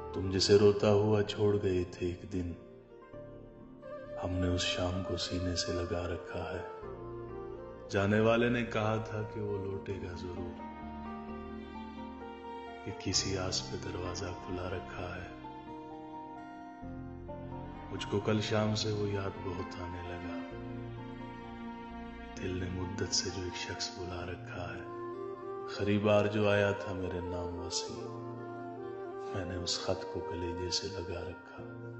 तुम जिसे रोता हुआ छोड़ गए थे एक दिन, हमने उस शाम को सीने से लगा रखा है। जाने वाले ने कहा था कि वो लौटेगा जरूर, कि किसी आस पे दरवाजा खुला रखा है। मुझको कल शाम से वो याद बहुत आने लगा। दिल ने मुद्दत से जो एक शख्स बुला रखा है, खरीबार जो आया था मेरे नाम वसी, मैंने उस खत को कलेजे से लगा रखा।